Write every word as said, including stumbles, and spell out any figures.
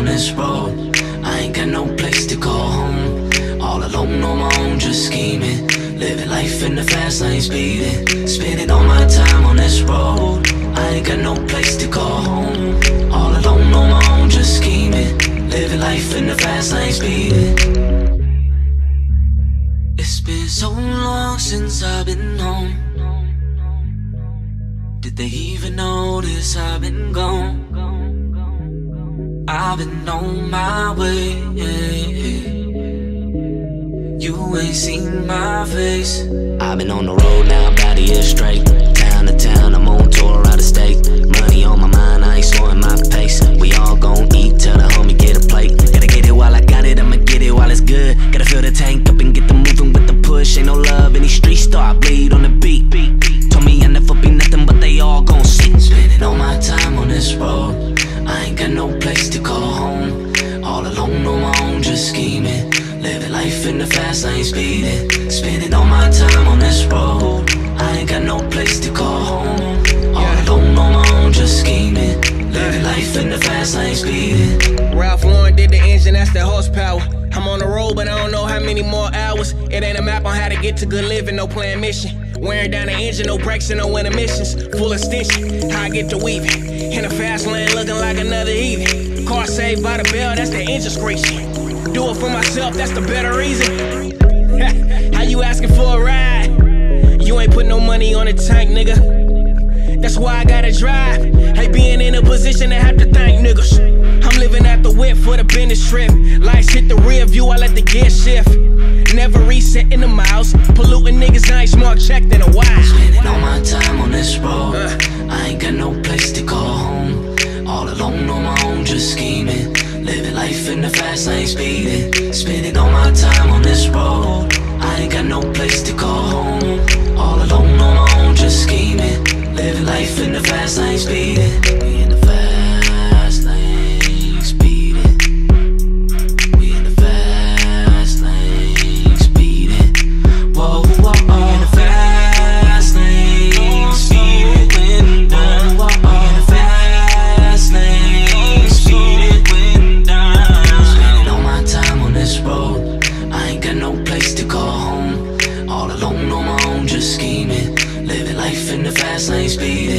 this road. I ain't got no place to call home. All alone on my own, just scheming. Living life in the fast lane, speeding. Spending all my time on this road. I ain't got no place to call home. All alone on my own, just scheming. Living life in the fast lane, speeding. It's been so long since I've been home. Did they even notice I've been gone? I've been on my way. You ain't seen my face. I've been on the road now about a year straight. Town to town, I'm on tour out of state. Money on my mind, I ain't slowing my pace. We all gon' eat till the homie get a plate. Gotta get it while I got it, I'ma get it while it's good. Gotta fill the tank up and get the moving with the push. Ain't no love in these streets, so I bleed on the beat. Told me I never be nothing, but they all gon' see. Spending all my time on this road. I ain't got no place to call home. All alone on my own, just scheming. Living life in the fast lane, speeding. Spending all my time on this road. I ain't got no place to call home. All alone on my own, just scheming. Living life in the fast lane, speeding. Ralph Lauren did the engine, that's the horsepower. I'm on the road, but I don't know how many more hours. It ain't a map on how to get to good living, no planned mission. Wearing down the engine, no brakes and no intermissions. Full extension, how I get to weaving. In the fast lane, looking like another heathen. Car saved by the bell, that's the engine screeching. Do it for myself, that's the better reason. How you asking for a ride? You ain't put no money on the tank, nigga. That's why I gotta drive. Hey, being in a position to have to thank niggas. I'm living at the whip for the business trip. Lights hit the rear view, I let the gear shift. Never resetting the miles. Polluting niggas, I ain't smart checked in a while. Spending all my time on this road. uh. I ain't got no place to call home. All alone on my own, just scheming. Living life in the fast lane, speeding. Spending all my time on this road. I ain't got no place to call home. All alone on my own, just scheming. Living life in the fast lane, speeding. We in the fast lane, speeding. We in the fast lane, speeding. Whoa, whoa, whoa. We in the fast lane, speeding. Whoa, whoa, whoa. We in the fast lane, speeding. Spending all my time on this road. I ain't got no place to call home. All alone on my own, just scheming. Living life in the fast lane, speeding.